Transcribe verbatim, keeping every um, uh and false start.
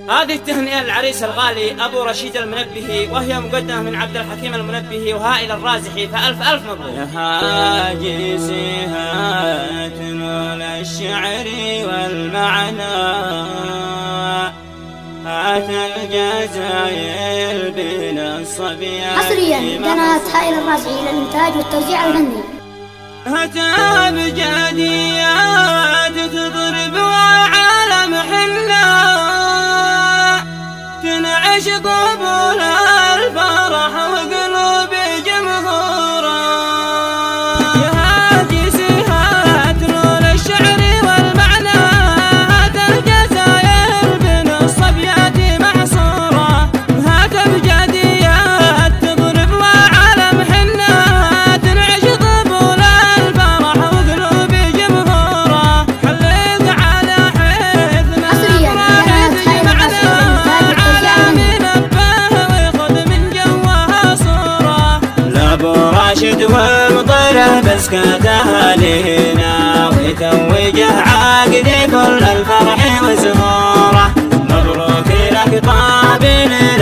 هذه التهنئة للعريس الغالي أبو رشيد المنبهي، وهي مقدمة من عبد الحكيم المنبهي وهائل الرازحي، فألف ألف مبروك. يا هاجسي هات نول الشعر والمعنى، هات الجزائر بين الصبيان. حصريا قناة هائل الرازحي للإنتاج والتوزيع الفني. هات أبجديات تضرب وعالم حنا، تنعش قبول الفرح وقلوب جمهورا. يا هاجسي هات نور الشعر والمعنى، هات الجزائر بين الصبيات محصورة. هات أبجديات تضرب وعالم حنا، تنعش قبول الفرح وقلوب جمهورا. حلق على حيثنا راشد ومطره بسكات اهالينا، ويتوجه عقد كل الفرح وزهوره. مبروك لك طابل